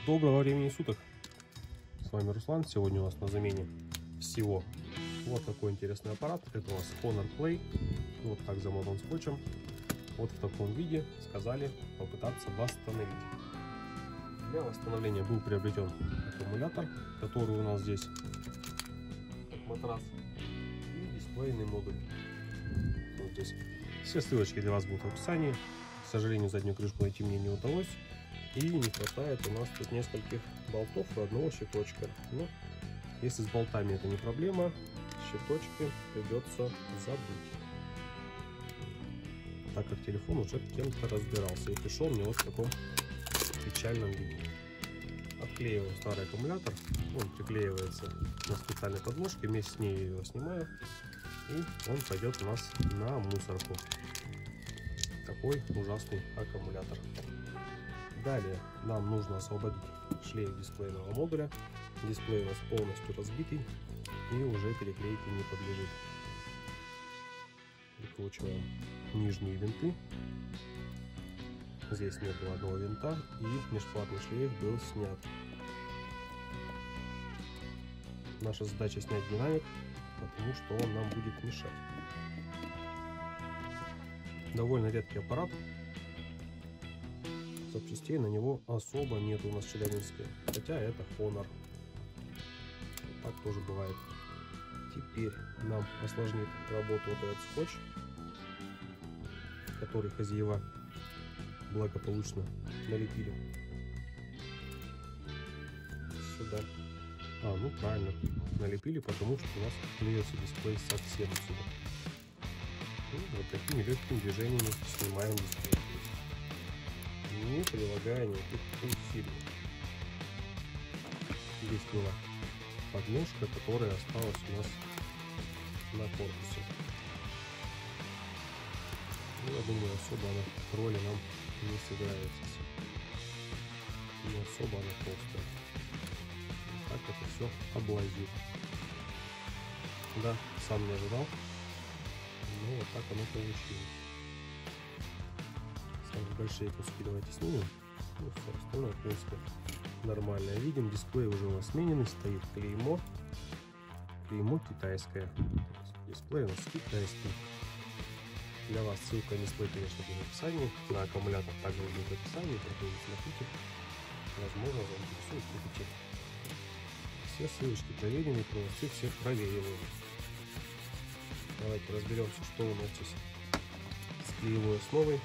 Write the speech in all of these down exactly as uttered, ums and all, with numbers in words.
Доброго времени суток! С вами Руслан. Сегодня у нас на замене всего вот такой интересный аппарат. Это у нас Honor Play. Вот так замотан скотчем. Вот в таком виде сказали попытаться восстановить. Для восстановления был приобретен аккумулятор, который у нас здесь как матрас, и дисплейный модуль. Вот здесь. Все ссылочки для вас будут в описании. К сожалению, заднюю крышку найти мне не удалось. И не хватает у нас тут нескольких болтов и одного щиточка. Но если с болтами это не проблема, щиточки придется забыть. Так как телефон уже кем-то разбирался и пришел мне вот в таком печальном виде. Отклеиваю старый аккумулятор. Он приклеивается на специальной подложке. Вместе с ней я его снимаю. И он пойдет у нас на мусорку. Такой ужасный аккумулятор. Далее нам нужно освободить шлейф дисплейного модуля. Дисплей у нас полностью разбитый и уже переклейки не подлежит. Прикручиваем нижние винты. Здесь не было одного винта, и межплатный шлейф был снят. Наша задача снять динамик, потому что он нам будет мешать. Довольно редкий аппарат. Запчастей на него особо нет у нас в Челябинске, хотя это Honor. Так тоже бывает. Теперь нам осложнит работу вот этот скотч, который хозяева благополучно налепили сюда. А, ну правильно, налепили, потому что у нас клеился дисплей совсем отсюда. И вот такими легкими движениями снимаем дисплей, не прилагая никаких усилий. Здесь была подножка, которая осталась у нас на корпусе. Ну, я думаю, особо она роли нам не сыграет. Не особо она толстая. Так это все облазит. Да, сам не ожидал. Но вот так оно получилось. Самые большие куски давайте снимем. Ну, все остальное, в принципе, нормально. Видим, дисплей уже у нас смененный, стоит клеймо. Клеймо китайское. Дисплей у нас китайский. Для вас ссылка на дисплей, конечно, будет в описании. На аккумулятор также будет в описании. Проходите, смотрите. Возможно, вам интересует, купите. Все ссылочки проверены, полностью всех проверенные. Давайте разберемся, что у нас здесь с клеевой основой.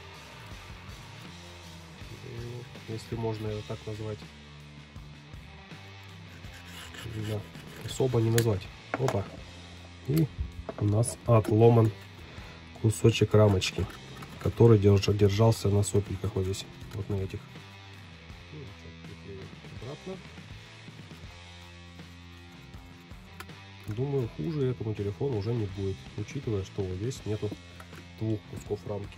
Если можно ее так назвать. Да, особо не назвать. Опа. И у нас отломан кусочек рамочки, который держался на сопельках вот здесь, вот на этих. Обратно. Думаю, хуже этому телефону уже не будет, учитывая, что вот здесь нету двух кусков рамки.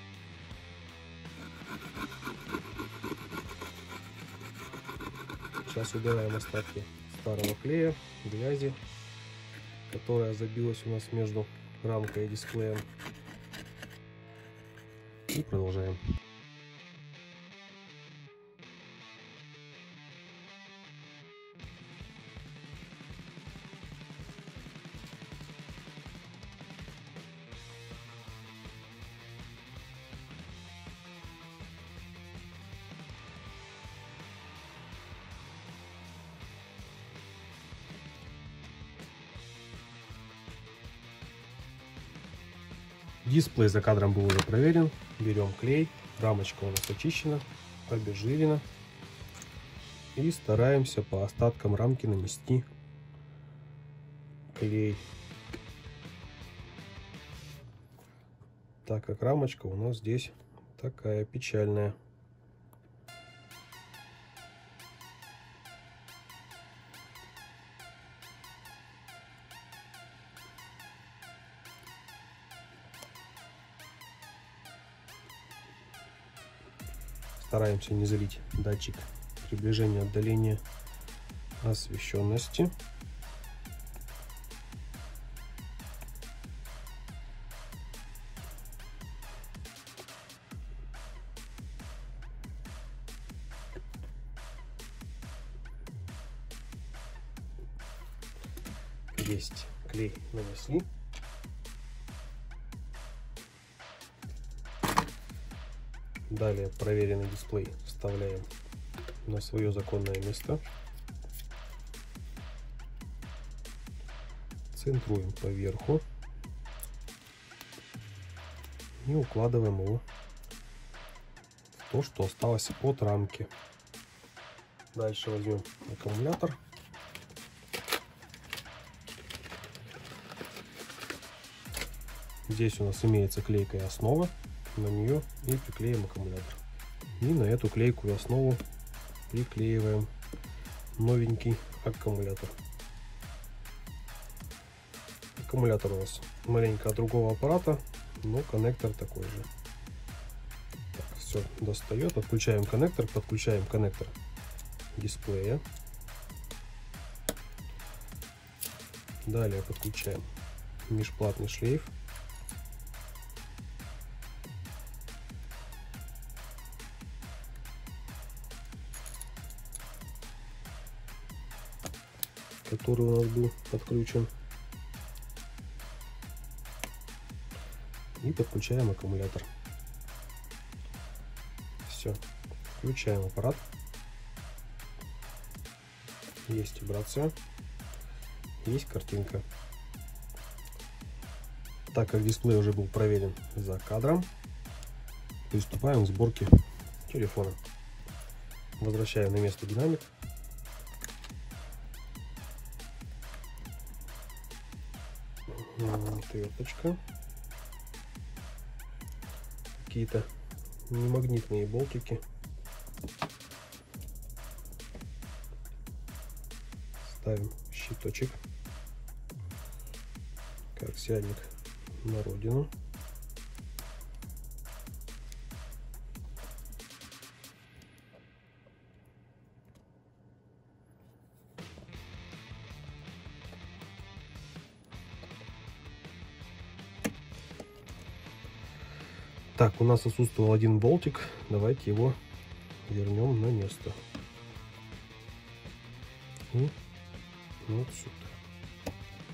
Сейчас убираем остатки старого клея, грязи, которая забилась у нас между рамкой и дисплеем. И продолжаем. Дисплей за кадром был уже проверен. Берем клей. Рамочка у нас очищена, обезжирена. И стараемся по остаткам рамки нанести клей. Так как рамочка у нас здесь такая печальная. Стараемся не залить датчик приближения, отдаления, освещенности. Есть, клей нанесли. Далее проверенный дисплей вставляем на свое законное место. Центруем поверху и укладываем его в то, что осталось от рамки. Дальше возьмем аккумулятор. Здесь у нас имеется клейка и основа, на нее и приклеим аккумулятор. И на эту клейку и основу приклеиваем новенький аккумулятор. Аккумулятор у нас маленько от другого аппарата, но коннектор такой же. Так, все достает, отключаем коннектор, подключаем коннектор дисплея. Далее подключаем межплатный шлейф. Который у нас был подключен. И подключаем аккумулятор. Все. Включаем аппарат. Есть вибрация. Есть картинка. Так как дисплей уже был проверен за кадром, приступаем к сборке телефона. Возвращаем на место динамик. Отверточка. Какие-то немагнитные болтики. Ставим щиточек. Как сядник на родину. Так, у нас отсутствовал один болтик. Давайте его вернем на место. И вот сюда.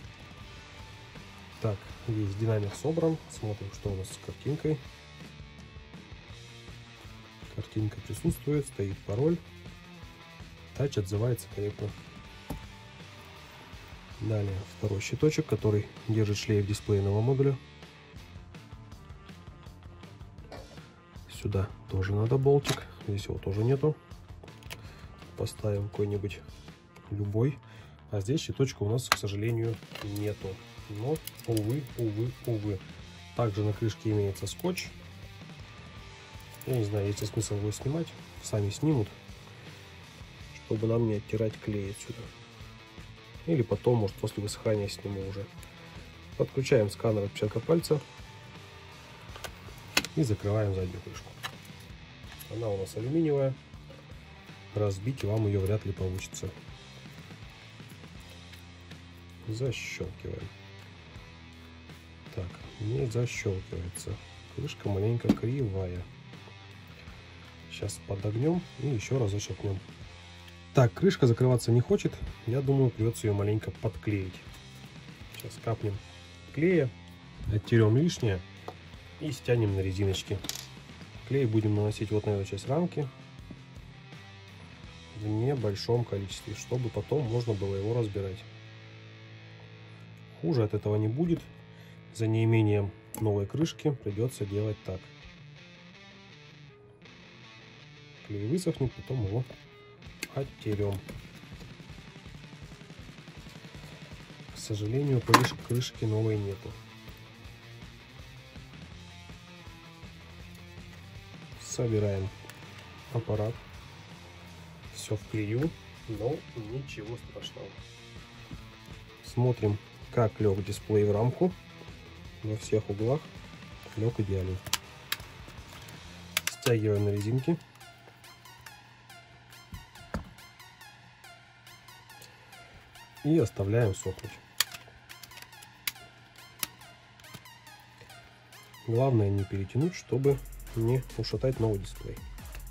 Так, есть динамик собран. Смотрим, что у нас с картинкой. Картинка присутствует, стоит пароль. Тач отзывается корректно. Далее второй щиточек, который держит шлейф дисплейного модуля. Сюда тоже надо болтик. Здесь его тоже нету. Поставим какой-нибудь любой. А здесь щиточка у нас, к сожалению, нету. Но, увы, увы, увы. Также на крышке имеется скотч. Я не знаю, есть ли смысл его снимать. Сами снимут, чтобы нам не оттирать клей отсюда. Или потом, может, после высыхания сниму уже. Подключаем сканер отпечатка пальца. И закрываем заднюю крышку. Она у нас алюминиевая. Разбить вам ее вряд ли получится. Защелкиваем. Так, не защелкивается. Крышка маленько кривая. Сейчас подогнем и еще раз защелкнем. Так, крышка закрываться не хочет. Я думаю, придется ее маленько подклеить. Сейчас капнем клея, оттерем лишнее и стянем на резиночке. Клей будем наносить вот на эту часть рамки в небольшом количестве, чтобы потом можно было его разбирать. Хуже от этого не будет. За неимением новой крышки придется делать так. Клей высохнет, потом его оттерем. К сожалению, крышки новой нету. Собираем аппарат. Все в клею, но ничего страшного. Смотрим, как лег дисплей в рамку. Во всех углах лег идеально. Стягиваем на резинке. И оставляем сохнуть. Главное не перетянуть, чтобы не ушатать новый дисплей.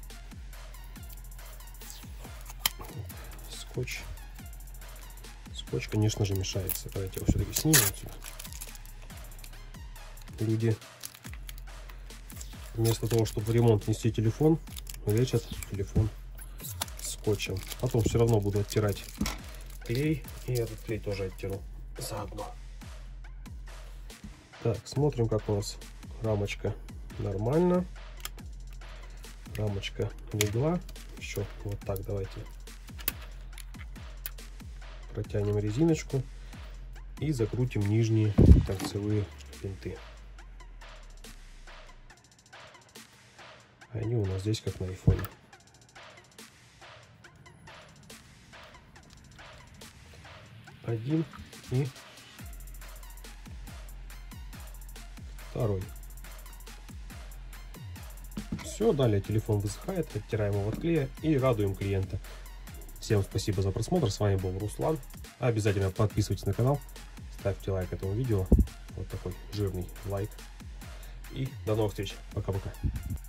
Скотч. скотч, конечно же, мешается. Давайте его все-таки снимем отсюда. Люди вместо того, чтобы в ремонт нести телефон, лечат телефон скотчем. Потом все равно буду оттирать клей, и этот клей тоже оттяну заодно. Так, смотрим, как у нас рамочка. Нормально. Рамочка легла. Еще вот так давайте протянем резиночку и закрутим нижние торцевые винты. Они у нас здесь как на айфоне. Один и второй. Все, далее телефон высыхает, оттираем его от клея и радуем клиента. Всем спасибо за просмотр, с вами был Руслан. Обязательно подписывайтесь на канал, ставьте лайк этому видео, вот такой жирный лайк. И до новых встреч, пока-пока.